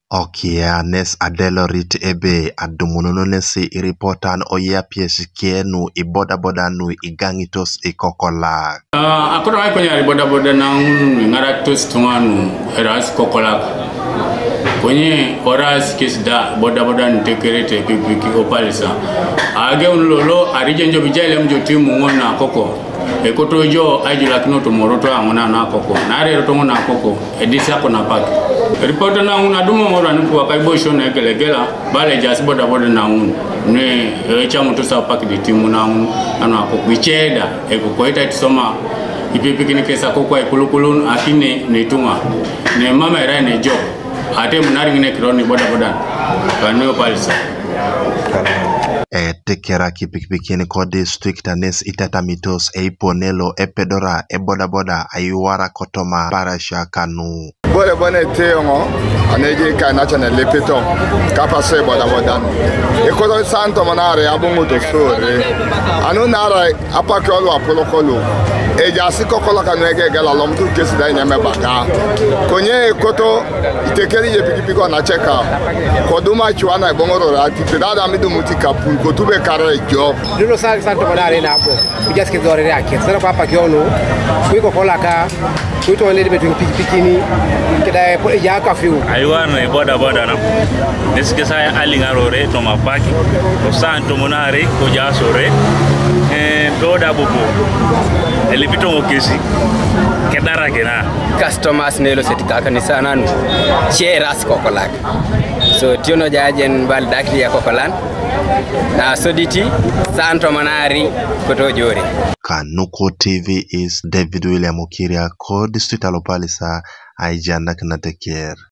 Okia nes adelorit ebe adumunono nesi reportan oya piesikienu iboda nu igangitos ikokola. Akoro ay konya boda na ngara tos tunganu eras kokola. Konye oras kisda boda ntekerete pipiki opalisa. Age unlolo arijenjo bijale mjo timu ngona koko. Ekotojo ajula kinoto moroto angona na koko. Nare rotongo na koko edisa kona paki. Reporter na una dumo mora ni kwa kaibosho na gelegela bale jasi boda na un ne echa mtu sa paki de timu na un ana kokuicheda ekokoita tisoma ipipiki ni kesa kokwa ikulukulu akine ne tunga ne mama era ne job ate munari ngine kironi boda kanyo palisa tekera kipikipiki ni kodi strictness itatamitos eiponelo epedora boda ayuara kotoma parasha kanu Boda teongo aneje ka national lepeto kapase boda ekoto santo manare abungu to sore anu nara apakolo apolokolo eja sikokola kanwege gala lomtu kesida nyame baka konye ekoto itekeri je pikipiko na cheka koduma chuana ibongoro rati pedada midu mutika pul kotube kare jo dilo santo manare na hapo bijaske dore yake sasa kwa pakiono kuiko kolaka kuito wale betu pikipikini kida ya kafiu aywana boda na neske saya alingarore to mapaki to santo monare ko jasore doda bobo elipito mokesi kedara kena customers nelo setika kanisa nanu cheras kokolak so tiono jajen bal dakli ya kokolan na soditi santo manari koto jori. Kanuko TV is David William Okiria, co-district alopalisa aijanak na tekier.